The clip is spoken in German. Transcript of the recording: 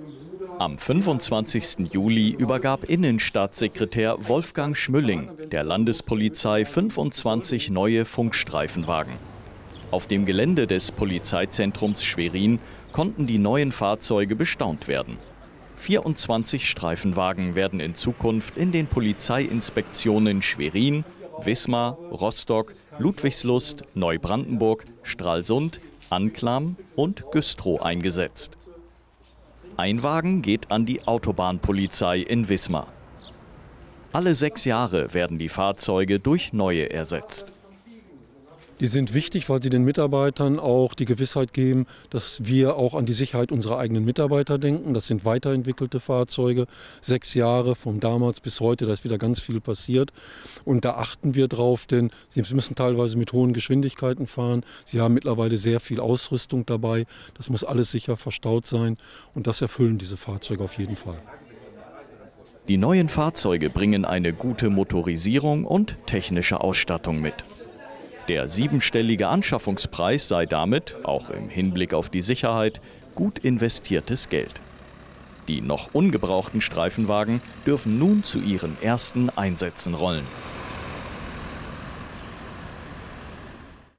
Am 25. Juli übergab Innenstaatssekretär Wolfgang Schmülling der Landespolizei 25 neue Funkstreifenwagen. Auf dem Gelände des Polizeizentrums Schwerin konnten die neuen Fahrzeuge bestaunt werden. 24 Streifenwagen werden in Zukunft in den Polizeiinspektionen Schwerin, Wismar, Rostock, Ludwigslust, Neubrandenburg, Stralsund, Anklam und Güstrow eingesetzt. Ein Wagen geht an die Autobahnpolizei in Wismar. Alle 6 Jahre werden die Fahrzeuge durch neue ersetzt. Die sind wichtig, weil sie den Mitarbeitern auch die Gewissheit geben, dass wir auch an die Sicherheit unserer eigenen Mitarbeiter denken. Das sind weiterentwickelte Fahrzeuge, 6 Jahre von damals bis heute, da ist wieder ganz viel passiert. Und da achten wir drauf, denn sie müssen teilweise mit hohen Geschwindigkeiten fahren. Sie haben mittlerweile sehr viel Ausrüstung dabei. Das muss alles sicher verstaut sein und das erfüllen diese Fahrzeuge auf jeden Fall. Die neuen Fahrzeuge bringen eine gute Motorisierung und technische Ausstattung mit. Der 7-stellige Anschaffungspreis sei damit, auch im Hinblick auf die Sicherheit, gut investiertes Geld. Die noch ungebrauchten Streifenwagen dürfen nun zu ihren ersten Einsätzen rollen.